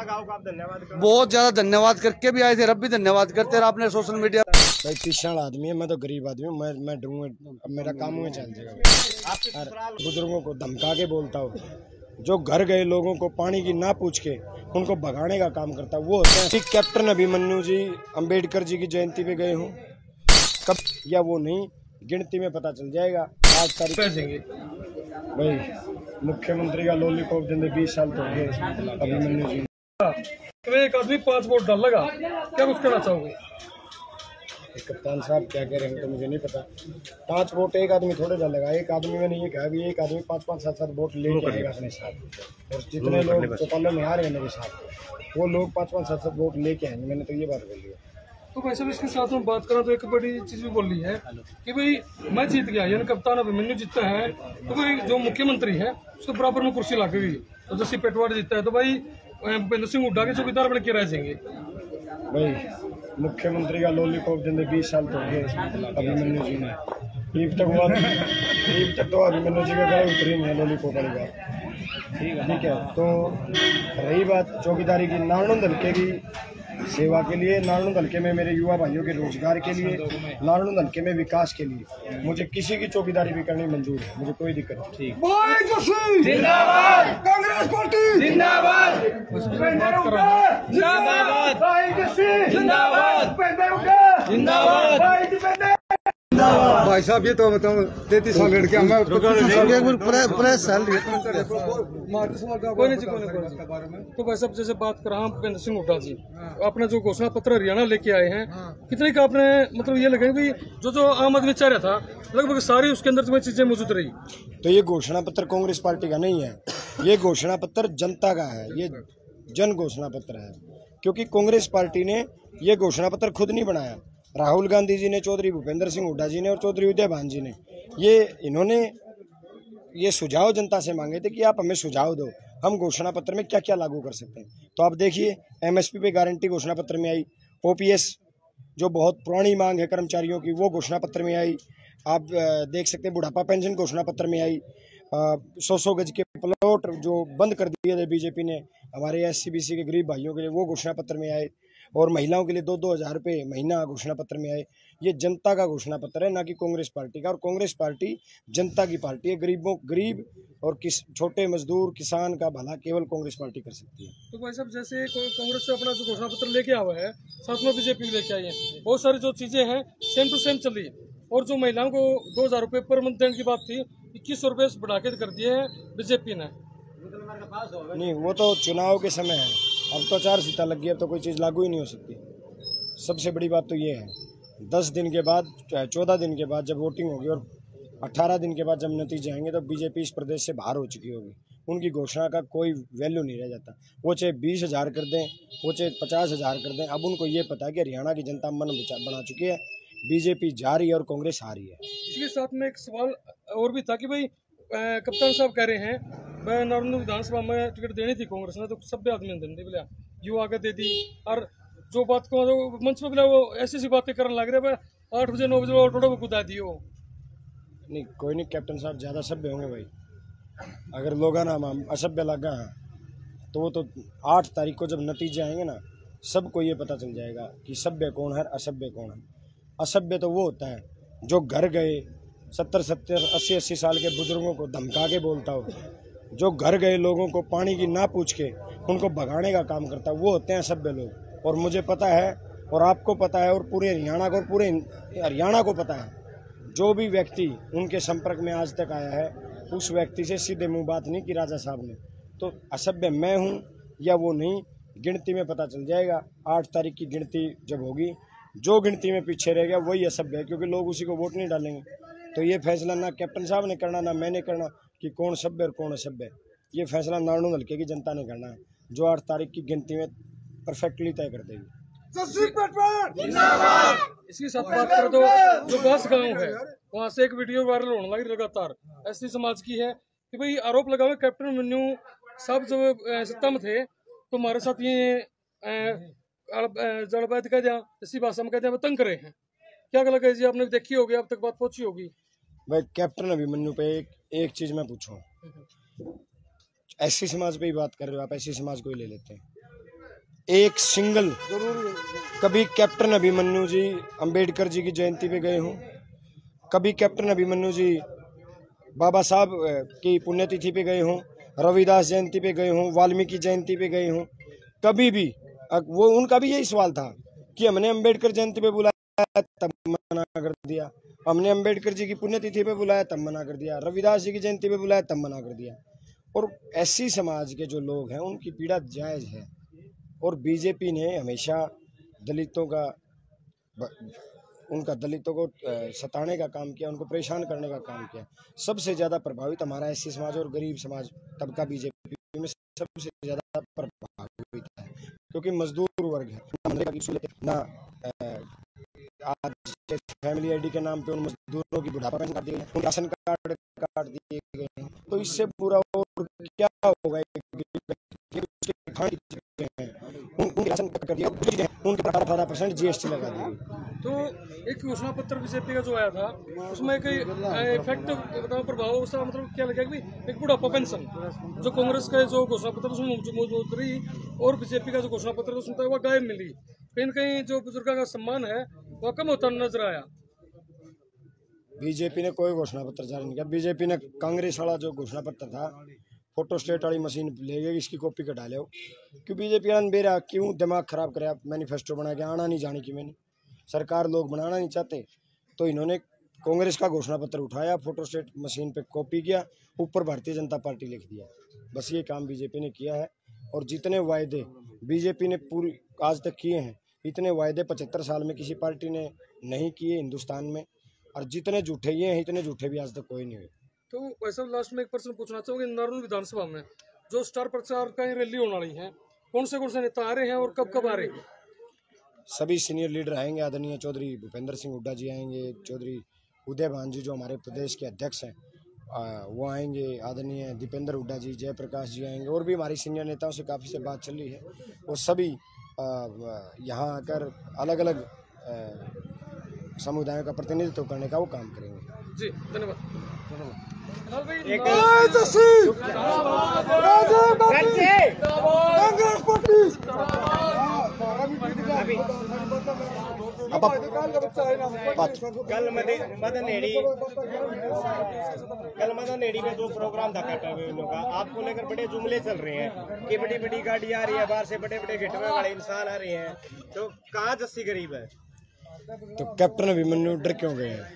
गाँव का आप धन्यवाद बहुत ज्यादा धन्यवाद करके भी आए थे, अब भी धन्यवाद करते हैं। आपने सोशल मीडिया भाई पिछड़ा आदमी है, मैं तो गरीब आदमी हूँ, मैं ढूंढूंगा, अब मेरा काम में चल जाएगा। बुजुर्गों को धमका के बोलता हूँ, जो घर गए लोगों को पानी की ना पूछ के उनको भगाने का काम करता है वो होता है। कैप्टन अभिमन्यु जी अम्बेडकर जी की जयंती पे गए हूँ कब या वो नहीं, गिनती में पता चल जाएगा। 8 तारीख भाई मुख्यमंत्री का लॉलीपॉप देंगे, 20 साल तो हो गए अभिमन्यु जी। तो एक आदमी 5 वोट डाल लगा, क्या कुछ कहना चाहोगे? कप्तान साहब क्या कह रहे हैं तो मुझे नहीं पता। 5 वोट एक आदमी थोड़े डालेगा, एक आदमी मैंने ये कहा भी एक आदमी 5-5, 7-7 वोट लेके आएगा अपने साथ, और जितने लोग चौपालों में आ रहे हैं मेरे साथ वो लोग 5-5, 7-7 वोट लेके आएंगे। मैंने तो ये बात बोली है। तो भाई साहब इसके साथ में बात करा तो एक बड़ी चीज भी बोली है कि भाई मैं जीत गया, यानी कप्तान अभिमन्यु जीतता है तो भाई जो मुख्यमंत्री है उसके बराबर में कुर्सी लग गई। तो जैसे पेटवाड़ जीतता है तो भाई भूपेंद्र सिंह हुड्डा के चौकीदार बन के रह जाएंगे। भाई मुख्यमंत्री का लॉलीपॉप देंगे, 20 साल तो हो गए अभिमन्यु जी ने, ईब तक तो अभिमन्यु जी का गला उतरी नहीं है लॉलीपॉप वाली बात। ठीक है, तो रही बात चौकीदारी की, नारायण हल्के की सेवा के लिए, नारायण हल्के में मेरे युवा भाइयों के रोजगार के लिए, नारायण हल्के में विकास के लिए मुझे किसी की चौकीदारी भी करनी मंजूर है, मुझे कोई दिक्कत नहीं। जिंदाबाद, कांग्रेस पार्टी जिंदाबाद, जिंदाबाद, जिंदाबाद। भाई साहब ये तो बताओ 33 साल लड़के प्रेस तो भाई साहब जैसे बात कर रहा हूँ भूपेंद्र सिंह हुड्डा जी अपना जो घोषणा पत्र हरियाणा लेके आए हैं, कितने का आपने मतलब ये लगे कि जो आम आदमी चाह रहा था लगभग सारी उसके अंदर तुम्हें चीजें मौजूद रही। तो ये घोषणा पत्र कांग्रेस पार्टी का नहीं है, ये घोषणा पत्र जनता का है, ये जन घोषणा पत्र है, क्योंकि कांग्रेस पार्टी ने ये घोषणा पत्र खुद नहीं बनाया। राहुल गांधी जी ने, चौधरी भूपेंद्र सिंह हुड्डा जी ने और चौधरी उदय भान जी ने इन्होंने ये सुझाव जनता से मांगे थे कि आप हमें सुझाव दो, हम घोषणा पत्र में क्या क्या लागू कर सकते हैं। तो आप देखिए एमएसपी पे गारंटी घोषणा पत्र में आई, ओपीएस जो बहुत पुरानी मांग है कर्मचारियों की वो घोषणा पत्र में आई, आप देख सकते हैं बुढ़ापा पेंशन घोषणा पत्र में आई, 100 गज के प्लॉट जो बंद कर दिए थे बीजेपी ने हमारे SC-BC के गरीब भाइयों के लिए वो घोषणा पत्र में आए, और महिलाओं के लिए 2-2 हज़ार रुपये महीना घोषणा पत्र में आए। ये जनता का घोषणा पत्र है, ना कि कांग्रेस पार्टी का, और कांग्रेस पार्टी जनता की पार्टी है। गरीब और छोटे मजदूर किसान का भला केवल कांग्रेस पार्टी कर सकती है। तो भाई साहब जैसे कांग्रेस से अपना जो घोषणा पत्र लेके आया है, साथ में बीजेपी लेके आई है, बहुत सारी जो चीजें हैं सेम टू सेम चल रही है, और जो महिलाओं को 2,000 रुपये पर मंथ देने की बात थी 2100 रुपये बढ़ा के कर दिए हैं बीजेपी ने। नहीं वो तो चुनाव के समय है, अब तो 4 सीटें लग गई, अब तो कोई चीज़ लागू ही नहीं हो सकती। सबसे बड़ी बात तो ये है 10 दिन के बाद 14 दिन के बाद जब वोटिंग होगी और 18 दिन के बाद जब नतीजे आएंगे तो बीजेपी इस प्रदेश से बाहर हो चुकी होगी, उनकी घोषणा का कोई वैल्यू नहीं रह जाता। वो चाहे 20,000 कर दें, वो चाहे 50,000 कर दें, अब उनको ये पता है कि हरियाणा की जनता मन बना चुकी है, बीजेपी जा रही है और कांग्रेस आ रही है। इसके साथ में एक सवाल और भी था कि भाई कप्तान साहब कह रहे हैं नारायण विधानसभा में टिकट देनी थी कांग्रेस ने तो सभ्य आदमी ने देनी थी, बोला युवा आगे दे दी, और जो बात को मंच पे बोला वो ऐसी सी बातें करने लग रहे 8 बजे 9 बजे ऑटो को कुदा दियो। नहीं कोई नहीं कैप्टन साहब ज़्यादा सभ्य होंगे भाई, अगर लोग ना असभ्य लगा हैं तो वो तो 8 तारीख को जब नतीजे आएंगे ना सबको ये पता चल जाएगा कि सभ्य कौन है असभ्य कौन है। असभ्य तो वो होता है जो घर गए 70-70, 80-80 साल के बुजुर्गों को धमका के बोलता हो, जो घर गए लोगों को पानी की ना पूछ के उनको भगाने का काम करता है, वो होते हैं सभ्य लोग। और मुझे पता है और आपको पता है और पूरे हरियाणा को और पूरे हरियाणा को पता है, जो भी व्यक्ति उनके संपर्क में आज तक आया है उस व्यक्ति से सीधे मुंह बात नहीं की राजा साहब ने। तो असभ्य मैं हूँ या वो नहीं, गिनती में पता चल जाएगा। 8 तारीख की गिनती जब होगी, जो गिनती में पीछे रह गया वही असभ्य है, क्योंकि लोग उसी को वोट नहीं डालेंगे। तो ये फैसला ना कैप्टन साहब ने करना ना मैंने करना कि कौन सभ्य और कौन असभ्य, ये फैसला नारायण हल्के की जनता ने करना है, जो 8 तारीख की गिनती में परफेक्टली तय कर देगी। इसकी साथ बात करें तो जो बास गांव है वहाँ से एक वीडियो वायरल होने लगी लगातार SC समाज की है कि भाई आरोप लगा हुआ कैप्टन अभिमन्यु साहब जब सत्ता में थे तो हमारे साथ ये जड़बात कह दिया, इसी भाषा में कह दिया तंग करे हैं। क्या लगा जी, आपने देखी होगी, अब तक बात पहुंची होगी। भाई कैप्टन अभिमन्यु पे एक चीज मैं पूछूं, SC समाज पे ही बात कर रहे हो आप, SC समाज को ही ले लेते हैं। एक सिंगल कभी कैप्टन अभिमन्यु जी अंबेडकर जी की जयंती पे गए हों, कभी कैप्टन अभिमन्यु जी बाबा साहब की पुण्यतिथि पे गए हों, रविदास जयंती पे गए हों, वाल्मीकि जयंती पे गए हों, कभी भी वो उनका भी यही सवाल था कि हमने अंबेडकर जयंती पे बुलाया तब मना कर दिया, हमने अंबेडकर जी की पुण्यतिथि पे बुलाया तब मना कर दिया, रविदास जी की जयंती पे बुलाया तब मना कर दिया। और ऐसी समाज के जो लोग हैं उनकी पीड़ा जायज़ है। और बीजेपी ने हमेशा दलितों का दलितों को सताने का काम किया, उनको परेशान करने का काम किया। सबसे ज़्यादा प्रभावित हमारा एससी समाज और गरीब समाज तबका बीजेपी में सबसे ज़्यादा प्रभावित है, क्योंकि मजदूर वर्ग है ना। आज फैमिली आईडी के नाम पे उन मजदूरों की बुढ़ापा पेंशन काट दी गई, उन राशन कार्ड काट दिए गए हैं। तो इससे पूरा और क्या होगा, उनके 18% जीएसटी लगा दी। तो एक घोषणा पत्र बीजेपी का जो आया था उसमें कई इफेक्ट बताओ, प्रभाव उसका मतलब क्या लगेगा कि एक बुढ़ापा पेंशन जो कांग्रेस का जो घोषणा पत्र उसमें मौजूद रही और बीजेपी का जो घोषणा पत्र सुनता है वो गायब मिली। कहीं न कहीं जो बुजुर्गों का सम्मान है वह कम होता नजर आया। बीजेपी ने कोई घोषणा पत्र जारी नहीं किया। बीजेपी ने कांग्रेस वाला जो घोषणा पत्र था फोटो स्टेट वाली मशीन ले गई, इसकी कॉपी कटा लो। क्यों बीजेपी ने बेरा क्यों दिमाग खराब कराया, मैनिफेस्टो बना के आना नहीं जाने की मैंने सरकार लोग बनाना नहीं चाहते, तो इन्होंने कांग्रेस का घोषणा पत्र उठाया, फोटो स्टेट मशीन पे कॉपी किया, ऊपर भारतीय जनता पार्टी लिख दिया। बस ये काम बीजेपी ने किया है। और जितने वायदे बीजेपी ने पूरी आज तक किए हैं, इतने वायदे 75 साल में किसी पार्टी ने नहीं किए हिंदुस्तान में। और जितने झूठे ये हैं, इतने झूठे भी आज तक कोई नहीं हुए। तो वैसे लास्ट में एक प्रश्न पूछना चाहूँगी, नारनौल विधानसभा में जो स्टार प्रचार का रैली होने वाली है, कौन से नेता आ रहे हैं और कब कब आ रहे हैं? सभी सीनियर लीडर आएंगे। आदरणीय चौधरी भूपेंद्र सिंह हुड्डा जी आएंगे, चौधरी उदय भान जी जो हमारे प्रदेश के अध्यक्ष हैं वो आएंगे, आदरणीय दीपेंद्र हुड्डा जी, जयप्रकाश जी आएंगे, और भी हमारी सीनियर नेताओं से काफ़ी से बात चल रही है। वो सभी यहाँ आकर अलग अलग समुदायों का प्रतिनिधित्व करने का वो काम करेंगे। जी धन्यवाद। कल मदन एडी में जो प्रोग्राम था कैटेगरियों का, आपको लेकर बड़े जुमले चल रहे हैं कि बड़ी बड़ी गाड़ी आ रही है, बाहर से बड़े बड़े घिटवे वाले इंसान आ रहे हैं, तो कहाँ जस्सी गरीब है? तो कैप्टन अभिमन्यु डर क्यों गए हैं?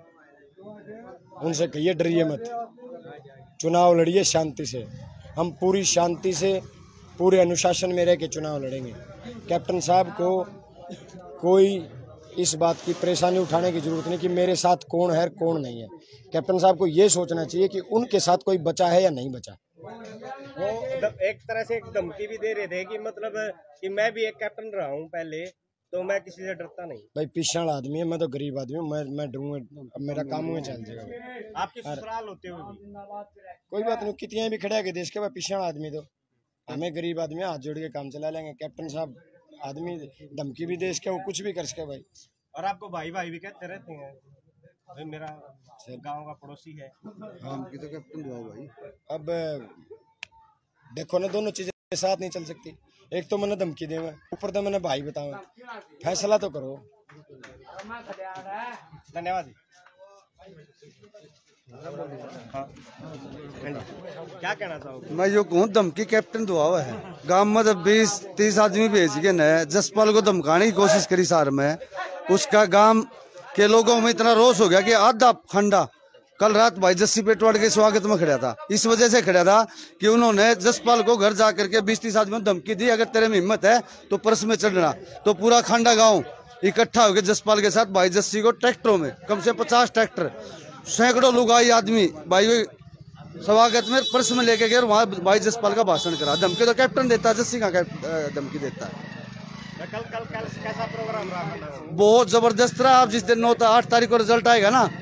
उनसे कहिए डरिए मत, चुनाव लड़िए शांति से। हम पूरी शांति से पूरे अनुशासन में रह के चुनाव लड़ेंगे। कैप्टन साहब को कोई इस बात की परेशानी उठाने की जरूरत नहीं कि मेरे साथ कौन है कौन नहीं है। कैप्टन साहब को ये सोचना चाहिए कि उनके साथ कोई बचा है या नहीं बचा। वो एक तरह से एक धमकी भी दे रहे थे कि मतलब कि मैं भी एक कैप्टन रहा हूँ पहले, तो मैं किसी से डरता नहीं। भाई पिछड़ आदमी है, मैं तो गरीब आदमी हूँ, मैं डरूंगा, अब मेरा काम में चल जाएगा। आपकी ससुराल होते हुए भी कोई बात नहीं, कितने भी खड़े के देश के भाई पिछड़ आदमी, तो हमें गरीब आदमी हाथ जोड़ के काम चला लेंगे। कैप्टन साहब आदमी धमकी भी दे इसके, वो कुछ भी कर सके भाई। और आपको भाई भाई भी कहते रहते हैं, भाई मेरा गांव का पड़ोसी है। हम की तो कैप्टन दुआ भाई। अब देखो ना, दोनों चीजें साथ नहीं चल सकती। एक तो मैंने धमकी दे, ऊपर तो मैंने भाई बताऊं, फैसला तो करो। धन्यवाद। हाँ। क्या कहना चाहोगे? मैं यो कहूँ धमकी कैप्टन दुआ है। गांव में जब 20-30 आदमी भेज के न जसपाल को धमकाने की कोशिश करी सार में, उसका गांव के लोगों में इतना रोष हो गया कि आधा खंडा कल रात भाई जस्सी पेटवाड़ के स्वागत में खड़ा था। इस वजह से खड़ा था कि उन्होंने जसपाल को घर जाकर के 20-30 आदमी को धमकी दी, अगर तेरे में हिम्मत है तो पर्स में चढ़ना। तो पूरा खंडा गांव इकट्ठा हो गया जसपाल के साथ भाई जस्सी को ट्रैक्टरों में, कम से 50 ट्रैक्टर, सैकड़ों लुगाई आदमी भाई स्वागत में पर्स में लेके गए, वहाँ भाई जसपाल का भाषण करा। धमकी तो कैप्टन देता है, जस्सी का धमकी देता है। कल कैसा प्रोग्राम रहा? बहुत जबरदस्त रहा। आप जिस दिन 8 तारीख को रिजल्ट आएगा ना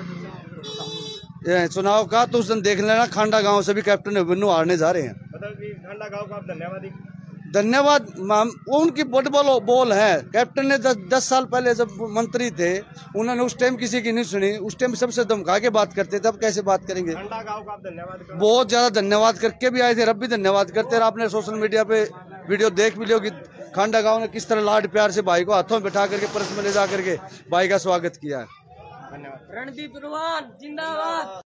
चुनाव का, तो उस दिन देख लेना खांडा गांव से भी कैप्टन अभिमन्यु हारने जा रहे हैं। मतलब खांडा गांव का आप धन्यवाद वो उनकी बोल है। कैप्टन ने 10 साल पहले जब मंत्री थे, उन्होंने उस टाइम किसी की नहीं सुनी, उस टाइम सबसे धमका के बात करते थे, अब कैसे बात करेंगे? खांडा गांव का आप धन्यवाद। बहुत ज्यादा धन्यवाद करके भी आए थे, अब भी धन्यवाद करते। आपने सोशल मीडिया पे वीडियो देख भी लो कि खांडा गांव ने किस तरह लाड प्यार से भाई को हाथों में बैठा करके परस में ले जा करके भाई का स्वागत किया है। धन्यवाद। रणदीप रुआन जिंदाबाद।